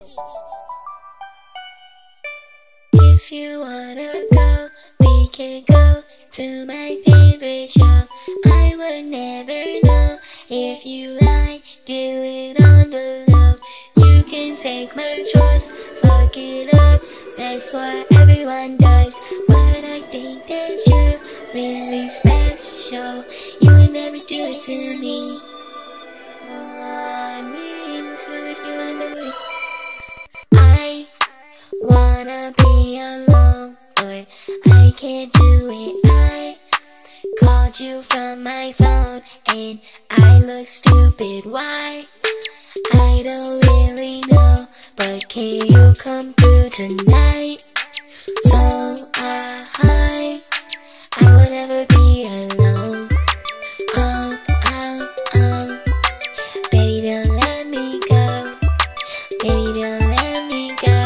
If you wanna go, we can go to my favorite shop. I would never know if you like, do it on the low. You can take my trust, fuck it up, that's what everyone does. But I think that you're really special. You would never do it to me. I wanna be alone, but I can't do it. I called you from my phone and I look stupid. Why? I don't really know, but can you come through tonight? So I will never be alone. Baby, don't let me go. Baby, don't let me go.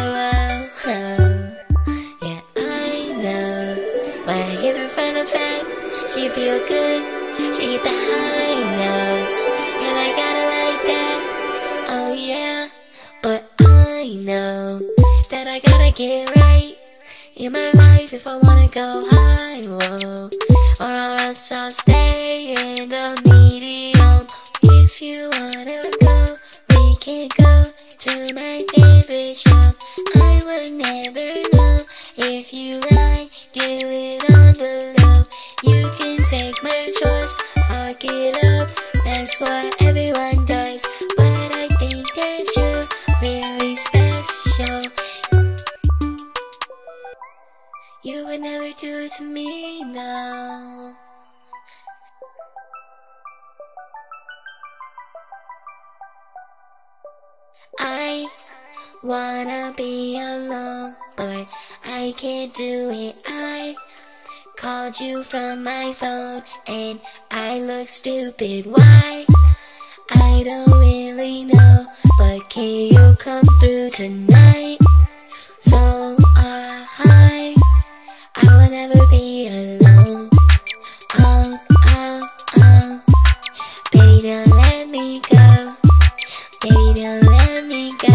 Yeah, I know. When I hit her front of that, she feel good. She hit the high notes, and I got it like that. Oh yeah, but I know that I gotta get right in my life if I wanna go high, whoa. Or else I'll stay in the medium. If you wanna go, we can go to my favorite shop. I would never know if you like, do it on the low. You can take my trust, fuck it up, that's what everyone does. But I think that you're really special. You would never do it to me, no. I wanna be alone, but I can't do it. I called you from my phone and I look stupid. Why? I don't really know, but can you come through tonight? So I will never be alone. Baby, don't let me go. Baby, don't let me go.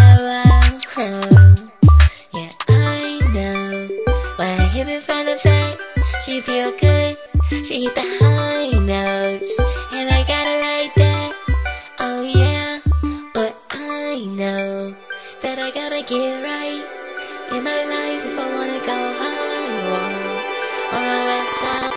Yeah, I know. When I hit in front of that, she feel good. She hit the high notes, and I got it like that. Oh yeah, but I know that I gotta get right in my life if I wanna go high, or else